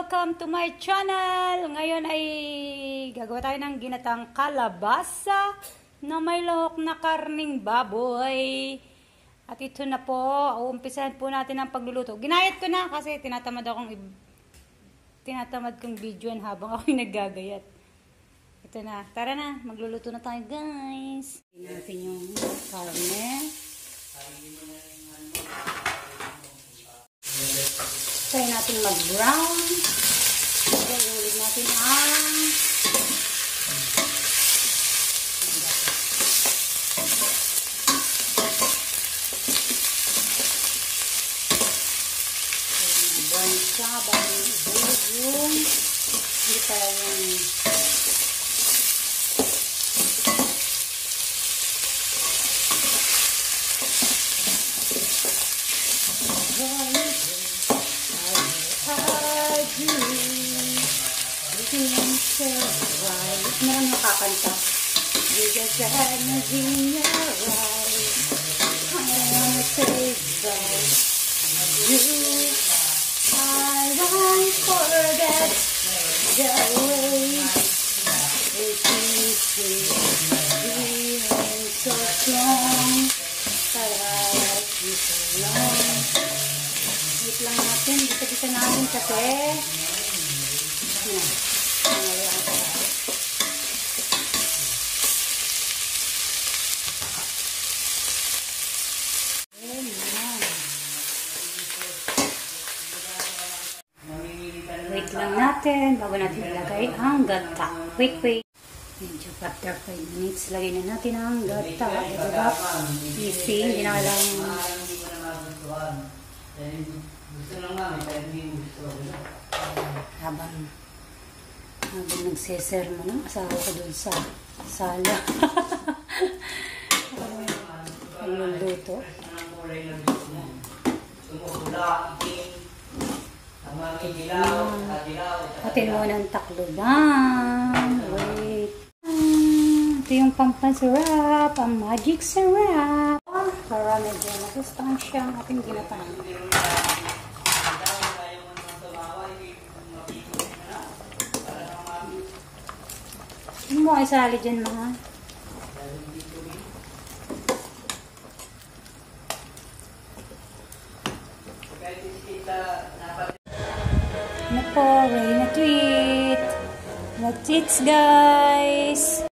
Welcome to my channel! Ngayon ay gagawa tayo ng ginatang kalabasa na may lahok na karning baboy. At ito na po, uumpisahan po natin ang pagluluto. Ginayat ko na kasi tinatamad kong videoan habang ako'y naggagayat. Ito na, tara na, magluluto na tayo guys. Tingnan natin yung karne. Try natin mag-brown. Ulit natin ang brown siya bago ibulog yung hindi pa yung marang nakakanta. Because I had nothing in your eyes. I wanna say about you. I won't forget the way it used to be so strong. But I like you so long. Wait lang natin. Bisa-bisa natin kasi. Wait lang natin bago natin ilagay ang gata. Wait. Medyo after 5 minutes, lagay na natin ang gata. Diba? Easy. Hindi na kailangan habang nagsesermo ng asawa ko dun sa sala. Nagluluto. Atin muna ang takluban. Wait. Ito yung pampasarap. Ang magic sarap. Para medyo masustansya ang ating ginatan. Hindi mo ay sali dyan mga. Ano po, ready na to eat. That's it guys.